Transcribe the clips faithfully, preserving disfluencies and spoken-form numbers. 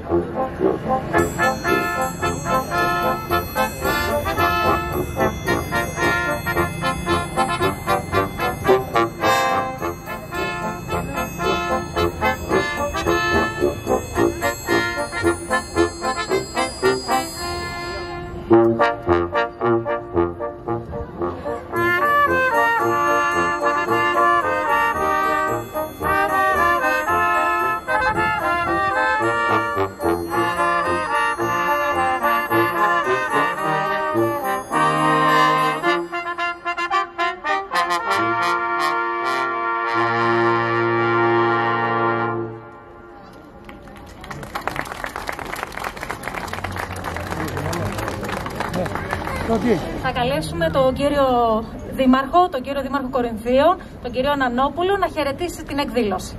Θα καλέσουμε τον κύριο Δήμαρχο, τον κύριο Δήμαρχο Κορινθίων, τον κύριο Νανόπουλο, να χαιρετήσει την εκδήλωση.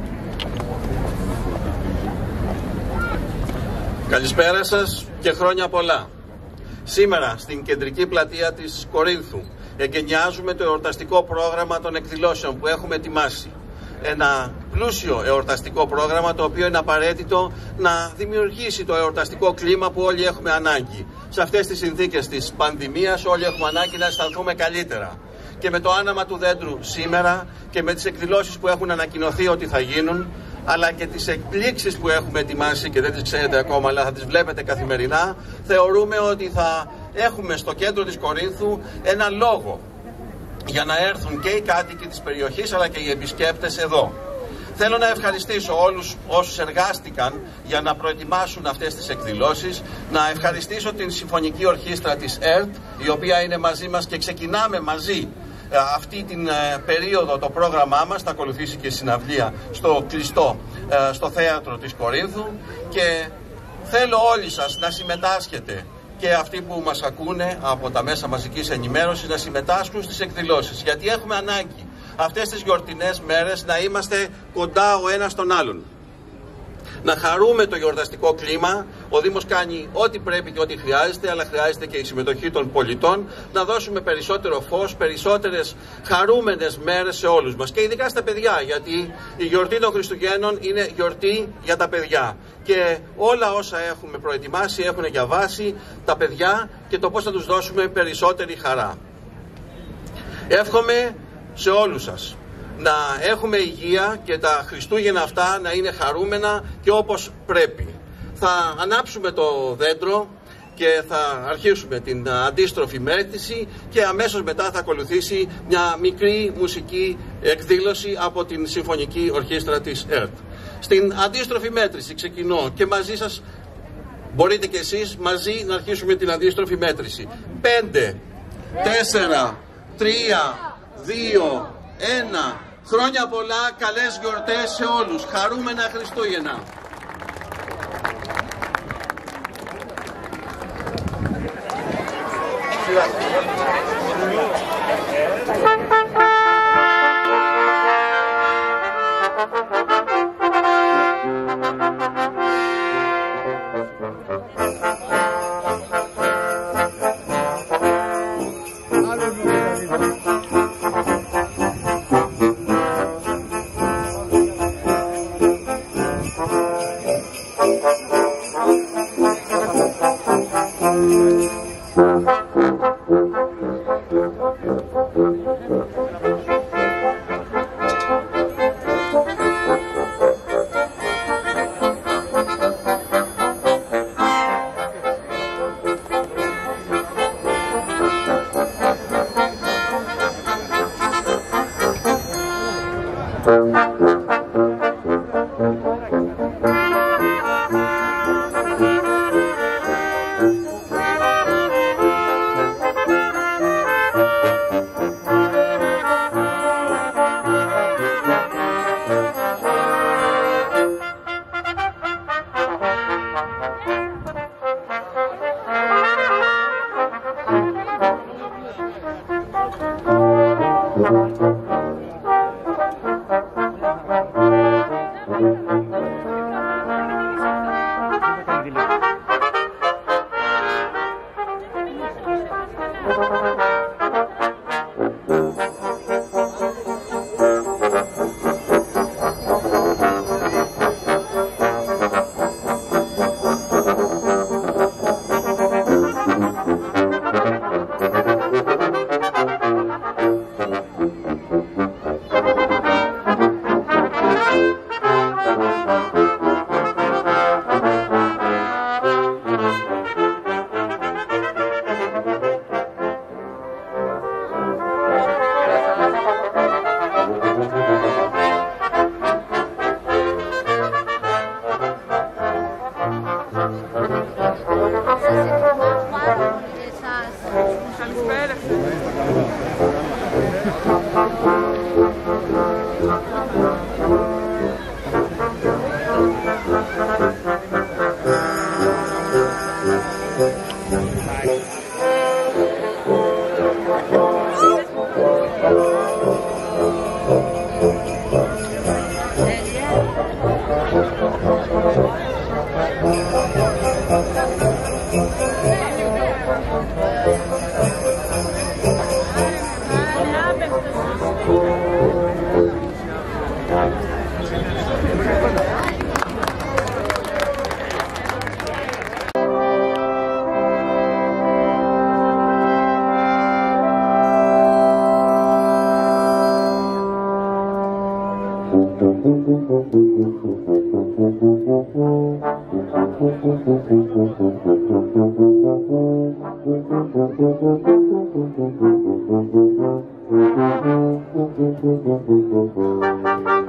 Καλησπέρα σας και χρόνια πολλά. Σήμερα στην κεντρική πλατεία της Κορίνθου εγκαινιάζουμε το εορταστικό πρόγραμμα των εκδηλώσεων που έχουμε ετοιμάσει. Ένα πλούσιο εορταστικό πρόγραμμα το οποίο είναι απαραίτητο να δημιουργήσει το εορταστικό κλίμα που όλοι έχουμε ανάγκη. Σε αυτές τις συνθήκες της πανδημίας όλοι έχουμε ανάγκη να αισθανθούμε καλύτερα. Και με το άναμα του δέντρου σήμερα και με τις εκδηλώσεις που έχουν ανακοινωθεί ότι θα γίνουν, αλλά και τις εκπλήξεις που έχουμε ετοιμάσει και δεν τις ξέρετε ακόμα, αλλά θα τις βλέπετε καθημερινά, θεωρούμε ότι θα έχουμε στο κέντρο της Κορίνθου ένα λόγο για να έρθουν και οι κάτοικοι της περιοχής αλλά και οι επισκέπτες εδώ. Θέλω να ευχαριστήσω όλους όσους εργάστηκαν για να προετοιμάσουν αυτές τις εκδηλώσεις, να ευχαριστήσω την Συμφωνική Ορχήστρα της ΕΡΤ, η οποία είναι μαζί μας και ξεκινάμε μαζί αυτή την περίοδο το πρόγραμμά μας, θα ακολουθήσει και συναυλία στο κλειστό, στο θέατρο της Κορίνθου, και θέλω όλοι σας να συμμετάσχετε και αυτοί που μας ακούνε από τα μέσα μαζικής ενημέρωσης να συμμετάσχουν στις εκδηλώσεις, γιατί έχουμε ανάγκη αυτές τις γιορτινές μέρες να είμαστε κοντά ο ένας τον άλλον. Να χαρούμε το γιορταστικό κλίμα. Ο Δήμος κάνει ό,τι πρέπει και ό,τι χρειάζεται, αλλά χρειάζεται και η συμμετοχή των πολιτών, να δώσουμε περισσότερο φως, περισσότερες χαρούμενες μέρες σε όλους μας και ειδικά στα παιδιά, γιατί η γιορτή των Χριστουγέννων είναι γιορτή για τα παιδιά και όλα όσα έχουμε προετοιμάσει έχουν για βάση τα παιδιά και το πώς θα τους δώσουμε περισσότερη χαρά. Εύχομαι σε όλους σας να έχουμε υγεία και τα Χριστούγεννα αυτά να είναι χαρούμενα και όπως πρέπει. Θα ανάψουμε το δέντρο και θα αρχίσουμε την αντίστροφη μέτρηση και αμέσως μετά θα ακολουθήσει μια μικρή μουσική εκδήλωση από την Συμφωνική Ορχήστρα της ΕΡΤ. Στην αντίστροφη μέτρηση ξεκινώ και μαζί σας μπορείτε και εσείς μαζί να αρχίσουμε την αντίστροφη μέτρηση. πέντε, τέσσερα, τρία, δύο, ένα. Χρόνια πολλά, καλές γιορτές σε όλους. Χαρούμενα Χριστούγεννα. Thank you.